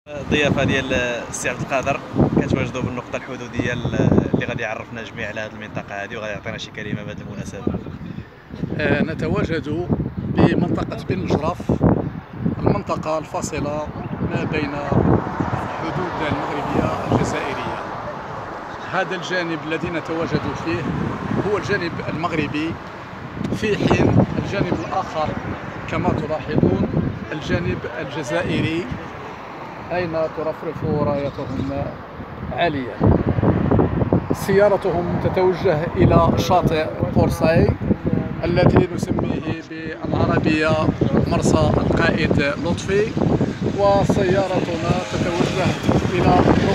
الضيافه ديال السي عبد القادر كتواجدوا بالنقطه الحدوديه اللي غادي يعرفنا جميع على هذه المنطقه هذه وغادي يعطينا شي كلمه بهذه المناسبه. نتواجد بمنطقة بن مجرف، المنطقة الفاصلة ما بين الحدود المغربية الجزائرية. هذا الجانب الذي نتواجد فيه هو الجانب المغربي، في حين الجانب الآخر كما تلاحظون الجانب الجزائري أين ترفرف رايتهم عالية. سيارتهم تتوجه إلى شاطئ بورساي الذي نسميه بالعربية مرسى القائد لطفي، وسيارتنا تتوجه إلى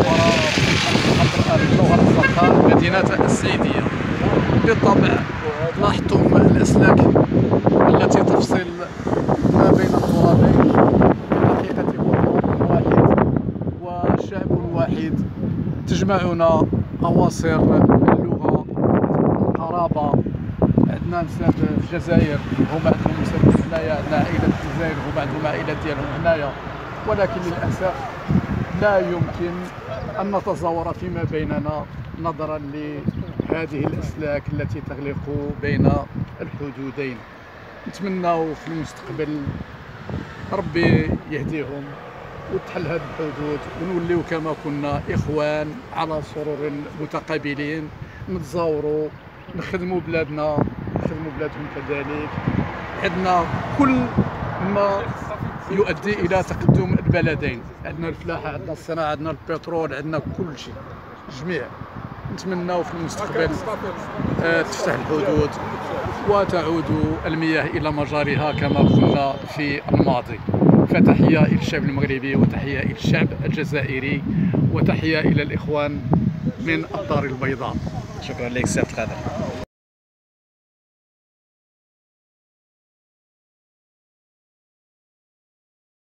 الجوهرة الزرقاء مدينة السعيدية. بالطبع لاحظتم الأسلاك التي تفصل ما بين الترابين، بالحقيقة هو تراب واحد وشعب واحد، تجمعنا أواصر اللغة القرابة. عندنا نساب في الجزائر هما عندهم نساب هنايا، عندنا عائلة في الجزائر هما عندهم عائلات ديالهم هنايا، ولكن للأسف لا يمكن أن نتزاور فيما بيننا نظرا لهذه الأسلاك التي تغلق بين الحدودين. نتمناو في المستقبل ربي يهديهم وتحل هذه الحدود ونوليو كما كنا إخوان على سرور متقابلين، نتزاوروا، نخدموا بلادنا، نخدموا بلادهم كذلك. عندنا كل ما يؤدي إلى تقدم البلدين، عندنا الفلاحة، عندنا الصناعة، عندنا البترول، عندنا كل شيء جميع. نتمناو في المستقبل تفتح الحدود وتعود المياه إلى مجاريها كما كنا في الماضي. فتحية إلى الشعب المغربي، وتحية إلى الشعب الجزائري، وتحية إلى الإخوان من الدار البيضاء. شكرا لك سي عبد القادر.